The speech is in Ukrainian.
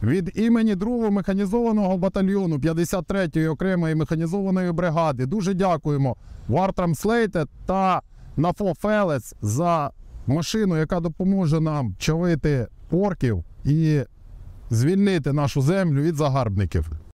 Від імені 2-го механізованого батальйону 53-ї окремої механізованої бригади дуже дякуємо War Translated та NAFO Felets за машину, яка допоможе нам чавити орків і звільнити нашу землю від загарбників.